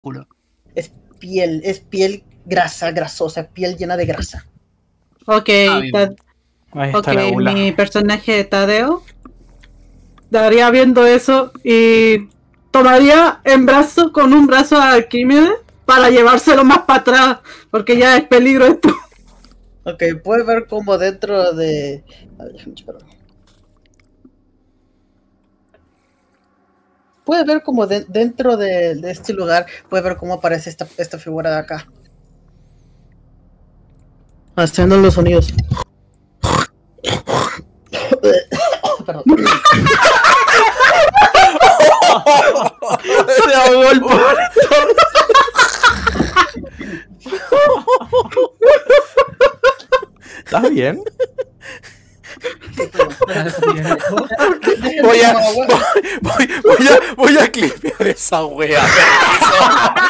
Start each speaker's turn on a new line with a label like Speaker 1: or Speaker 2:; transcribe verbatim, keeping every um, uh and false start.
Speaker 1: culo.
Speaker 2: Es piel, es piel grasa, grasosa, piel llena de grasa.
Speaker 3: Ok,
Speaker 1: Ah, bien.
Speaker 3: Ta-
Speaker 4: Ahí está
Speaker 3: ok,
Speaker 4: la gula.
Speaker 3: mi personaje Tadeo estaría viendo eso y tomaría en brazo con un brazo a Arquímedes para llevárselo más para atrás, porque ya es peligro esto.
Speaker 2: Ok, puedes ver como dentro de... A ver, déjame checar. Puedes ver como de- dentro de, de este lugar, puedes ver cómo aparece esta, esta figura de acá. Haciendo los sonidos. Perdón.
Speaker 4: Se ahogó el pobre. ¿Estás bien? Voy a, voy, voy, voy a, voy a clipear esa wea.